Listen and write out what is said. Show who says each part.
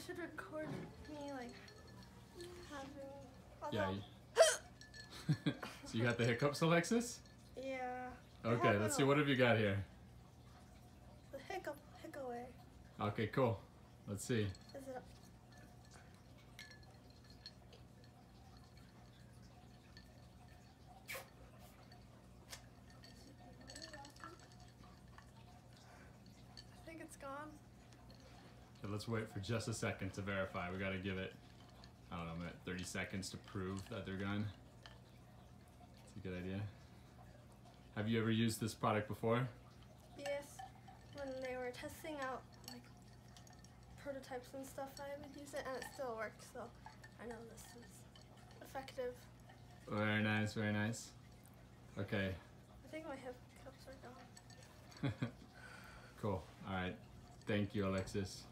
Speaker 1: should record me like having.
Speaker 2: Yeah. So you got the hiccups, Alexis?
Speaker 1: Yeah.
Speaker 2: Okay, let's see. What have you got here?
Speaker 1: The HiccAway.
Speaker 2: Okay, cool. Let's see.
Speaker 1: Is it? I think it's gone.
Speaker 2: Okay, let's wait for just a second to verify. We gotta give it, I don't know, 30 seconds to prove that they're gone. It's a good idea. Have you ever used this product before?
Speaker 1: Yes. When they were testing out like prototypes and stuff, I would use it and it still worked, so I know this is effective.
Speaker 2: Very nice, very nice. Okay.
Speaker 1: I think my hiccups are gone.
Speaker 2: Cool. All right. Thank you, Alexis.